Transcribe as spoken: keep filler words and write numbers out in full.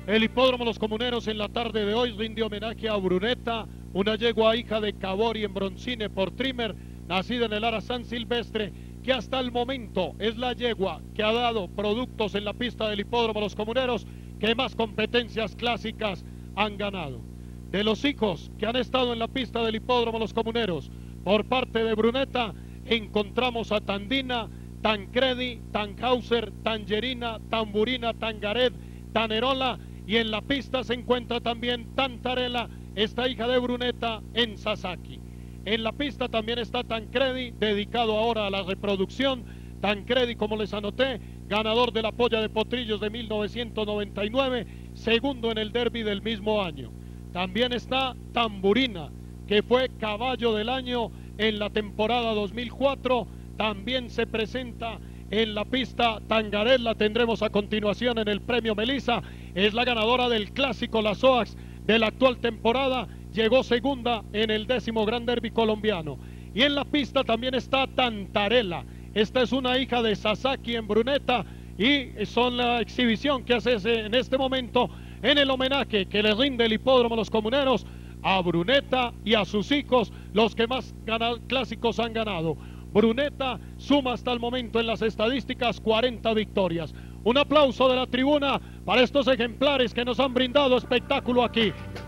El hipódromo Los Comuneros en la tarde de hoy rinde homenaje a Bruneta, una yegua hija de Cabori en Broncine por Trimmer, nacida en el Ara San Silvestre, que hasta el momento es la yegua que ha dado productos en la pista del hipódromo Los Comuneros que más competencias clásicas han ganado. De los hijos que han estado en la pista del hipódromo Los Comuneros, por parte de Bruneta, encontramos a Tandina, Tancredi, Tannhauser, Tangerina, Tamburina, Tangared, Tanerola, y en la pista se encuentra también Tantarela, esta hija de Bruneta en Sasaki. En la pista también está Tancredi, dedicado ahora a la reproducción. Tancredi, como les anoté, ganador de la Polla de Potrillos de mil novecientos noventa y nueve, segundo en el derby del mismo año. También está Tamburina, que fue caballo del año en la temporada dos mil cuatro, también se presenta en la pista. Tangared la tendremos a continuación en el premio Melissa, es la ganadora del clásico Las Oaks de la actual temporada, llegó segunda en el décimo Gran Derby colombiano. Y en la pista también está Tantarela, esta es una hija de Sasaki en Bruneta y son la exhibición que hace en este momento en el homenaje que le rinde el hipódromo Los Comuneros a Bruneta y a sus hijos, los que más clásicos han ganado. Bruneta suma hasta el momento en las estadísticas cuarenta victorias. Un aplauso de la tribuna para estos ejemplares que nos han brindado espectáculo aquí.